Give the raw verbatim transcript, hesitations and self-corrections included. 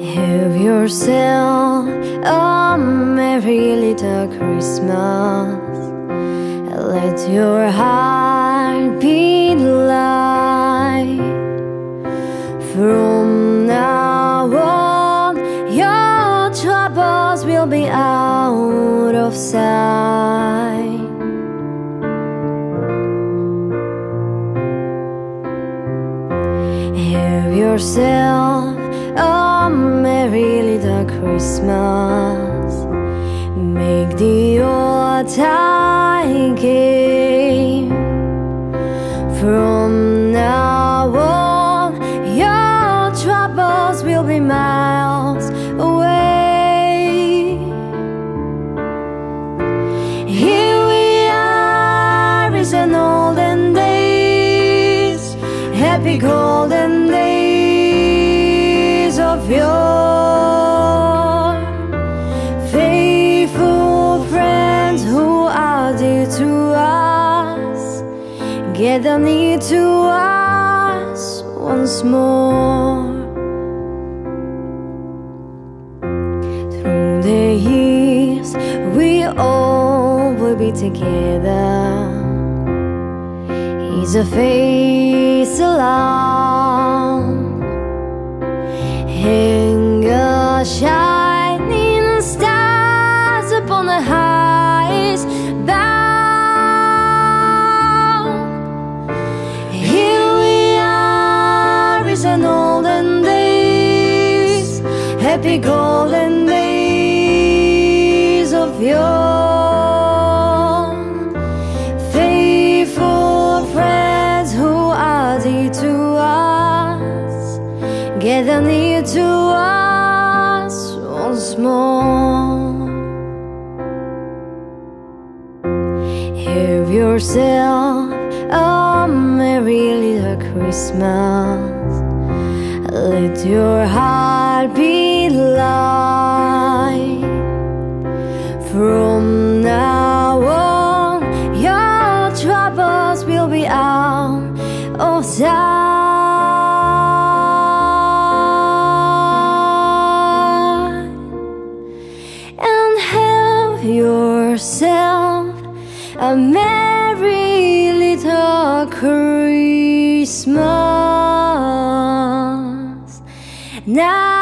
Have yourself a merry little Christmas. Let your heart beat light. From now on, your troubles will be out of sight. Have yourself a merry little Christmas. Make the old time game. From now on, your troubles will be miles away. Here we are, it's an olden days, happy golden days of yore. Faithful friends who are dear to us, gather near to us once more. Through the years we all will be together. He's a face alone, hang a shining stars upon the highest bound. Here we are, it's an olden days, happy golden days of yore. Faithful friends who are dear to us, gather near to us once more. Have yourself a merry little Christmas. Let your heart beat light. From now on, your troubles will be out of sight. Yourself a merry little Christmas now.